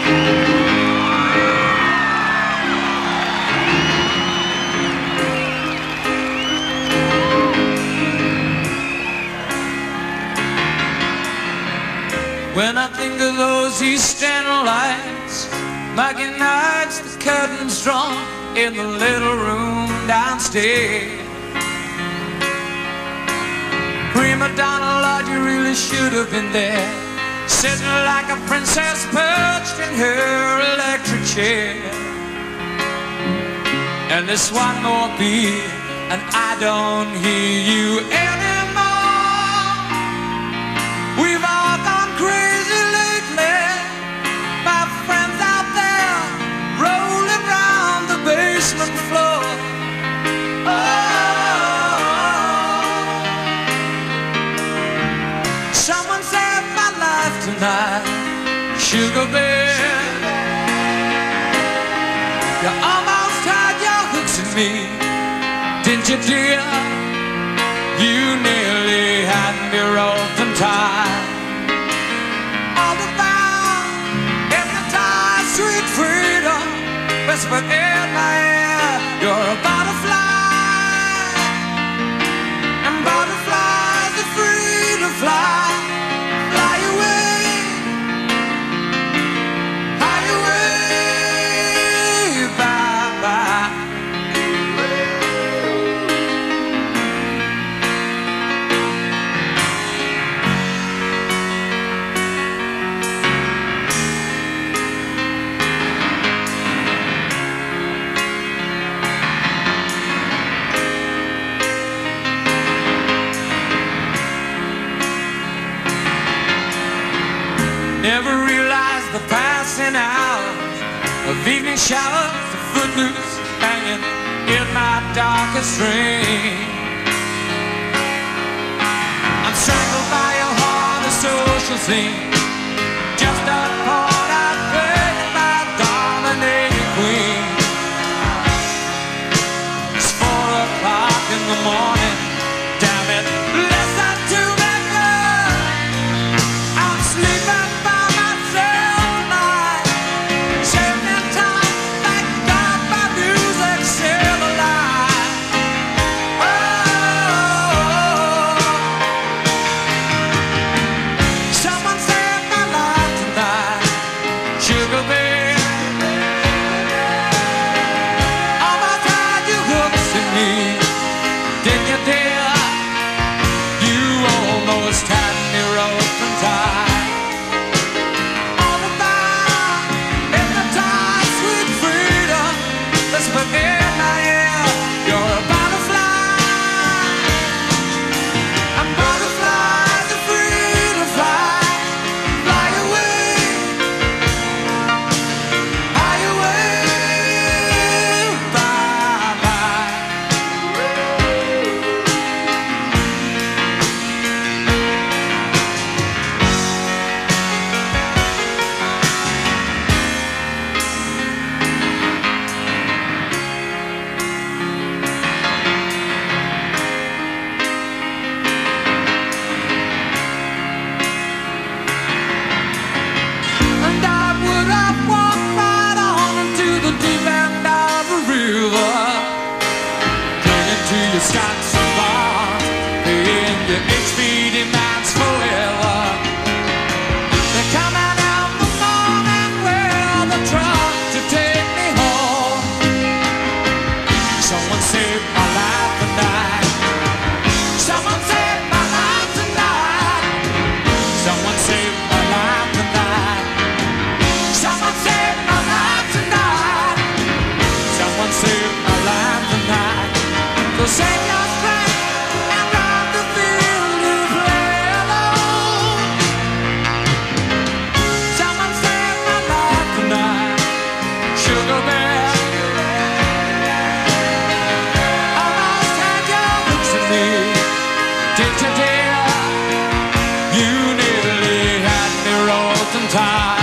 When I think of those eastern lights, muggy nights, the curtains drawn in the little room downstairs. Prima donna, Lord, you really should have been there, sitting like a princess perched in her electric chair. And this one more beat, and I don't hear you anymore. We've all gone crazy lately, my friends out there rolling round the basement floor. Someone saved my life tonight, Sugar Bear. You almost had your hooks in me, didn't you, dear? You nearly had me roped and tied. All the while, hypnotized, sweet freedom whispered in my ear, you're a butterfly, and butterflies are free to fly. Never realized the passing hours of evening showers, the footloose hanging in my darkest dream. I'm strangled by your heart, a social scene, just a part I played by a dominating queen. It's 4 o'clock in the morning, damn it, less than 2 minutes. I'm sleeping Scots and bars, paying your HP demands forever. They're coming out the morning with a truck to take me home. Someone saved my life tonight. Someone saved my life tonight. Someone saved my life tonight. Someone saved my life tonight. Someone saved my life tonight. Save your strength and run the field to play alone. Someone saved my life tonight, Sugar Bear. Almost had your hooks in me, did you, dear? You nearly had me roped and tied.